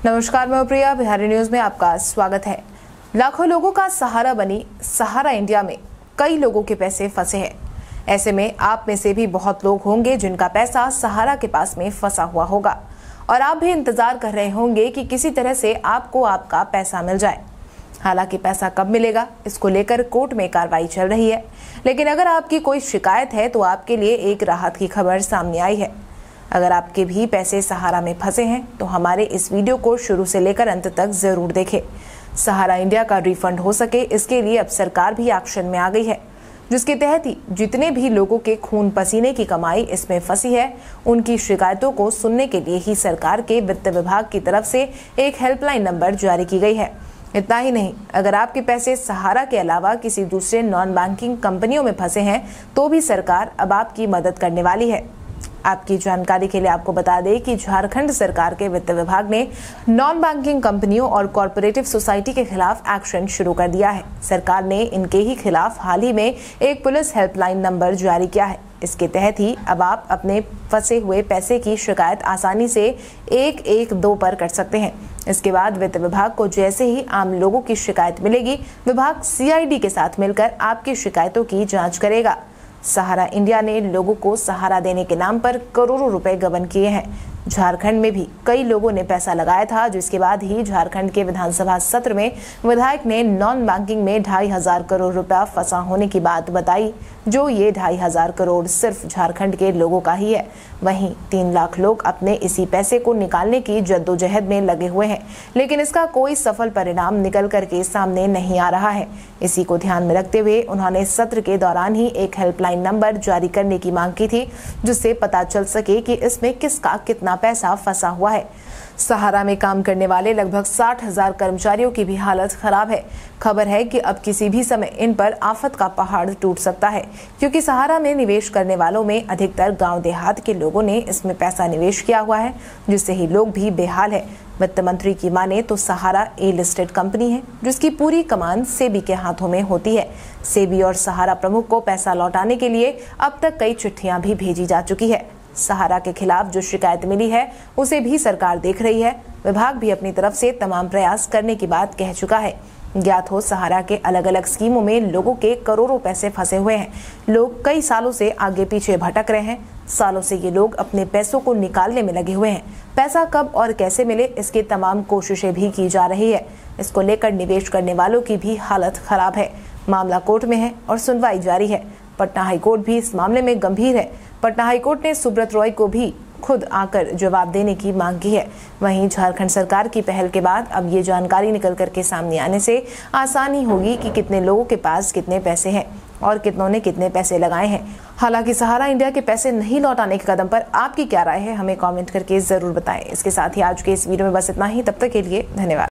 नमस्कार, मैं प्रिया। बिहारी न्यूज में आपका स्वागत है। लाखों लोगों का सहारा बनी सहारा इंडिया में कई लोगों के पैसे फंसे हैं। ऐसे में आप में से भी बहुत लोग होंगे जिनका पैसा सहारा के पास में फंसा हुआ होगा और आप भी इंतजार कर रहे होंगे कि किसी तरह से आपको आपका पैसा मिल जाए। हालांकि पैसा कब मिलेगा, इसको लेकर कोर्ट में कार्रवाई चल रही है। लेकिन अगर आपकी कोई शिकायत है तो आपके लिए एक राहत की खबर सामने आई है। अगर आपके भी पैसे सहारा में फंसे हैं तो हमारे इस वीडियो को शुरू से लेकर अंत तक जरूर देखें। सहारा इंडिया का रिफंड हो सके, इसके लिए अब सरकार भी एक्शन में आ गई है, जिसके तहत ही जितने भी लोगों के खून पसीने की कमाई इसमें फंसी है, उनकी शिकायतों को सुनने के लिए ही सरकार के वित्त विभाग की तरफ से एक हेल्पलाइन नंबर जारी की गई है। इतना ही नहीं, अगर आपके पैसे सहारा के अलावा किसी दूसरे नॉन बैंकिंग कंपनियों में फंसे हैं तो भी सरकार अब आपकी मदद करने वाली है। आपकी जानकारी के लिए आपको बता दें कि झारखंड सरकार के वित्त विभाग ने नॉन बैंकिंग कंपनियों और कॉरपोरेटिव सोसाइटी के खिलाफ एक्शन शुरू कर दिया है। सरकार ने इनके ही खिलाफ हाल ही में एक पुलिस हेल्पलाइन नंबर जारी किया है। इसके तहत ही अब आप अपने फंसे हुए पैसे की शिकायत आसानी से 112 पर कर सकते हैं। इसके बाद वित्त विभाग को जैसे ही आम लोगों की शिकायत मिलेगी, विभाग CID के साथ मिलकर आपकी शिकायतों की जांच करेगा। सहारा इंडिया ने लोगों को सहारा देने के नाम पर करोड़ों रुपए गबन किए हैं। झारखंड में भी कई लोगों ने पैसा लगाया था, जिसके बाद ही झारखंड के विधानसभा सत्र में विधायक ने नॉन बैंकिंग में 2,500 करोड़ रुपया फंसा होने की बात बताई। जो ये 2,500 करोड़ सिर्फ झारखंड के लोगों का ही है। वहीं 3 लाख लोग अपने इसी पैसे को निकालने की जद्दोजहद में लगे हुए हैं, लेकिन इसका कोई सफल परिणाम निकल करके सामने नहीं आ रहा है। इसी को ध्यान में रखते हुए उन्होंने सत्र के दौरान ही एक हेल्पलाइन नंबर जारी करने की मांग की थी, जिससे पता चल सके कि इसमें किसका कितना पैसा फंसा हुआ है। सहारा में काम करने वाले लगभग 60,000 कर्मचारियों की भी हालत खराब है। खबर है कि अब किसी भी समय इन पर आफत का पहाड़ टूट सकता है, क्योंकि सहारा में निवेश करने वालों में अधिकतर गांव देहात के लोगों ने इसमें पैसा निवेश किया हुआ है, जिससे ही लोग भी बेहाल है। वित्त मंत्री की माने तो सहारा A लिस्टेड कंपनी है, जिसकी पूरी कमान सेबी के हाथों में होती है। सेबी और सहारा प्रमुख को पैसा लौटाने के लिए अब तक कई चिट्ठियां भी भेजी जा चुकी है। सहारा के खिलाफ जो शिकायत मिली है उसे भी सरकार देख रही है। विभाग भी अपनी तरफ से तमाम प्रयास करने की बात कह चुका है। ज्ञात हो, सहारा के अलग अलग स्कीमों में लोगों के करोड़ों पैसे फंसे हुए हैं। लोग कई सालों से आगे पीछे भटक रहे हैं। सालों से ये लोग अपने पैसों को निकालने में लगे हुए हैं। पैसा कब और कैसे मिले, इसकी तमाम कोशिशें भी की जा रही है। इसको लेकर निवेश करने वालों की भी हालत खराब है। मामला कोर्ट में है और सुनवाई जारी है। पटना हाईकोर्ट भी इस मामले में गंभीर है। पटना हाईकोर्ट ने सुब्रत रॉय को भी खुद आकर जवाब देने की मांग की है। वहीं झारखंड सरकार की पहल के बाद अब ये जानकारी निकल करके सामने आने से आसानी होगी कि कितने लोगों के पास कितने पैसे हैं और कितनों ने कितने पैसे लगाए हैं। हालांकि सहारा इंडिया के पैसे नहीं लौटाने के कदम पर आपकी क्या राय है, हमें कमेंट करके जरूर बताएं। इसके साथ ही आज के इस वीडियो में बस इतना ही। तब तक के लिए धन्यवाद।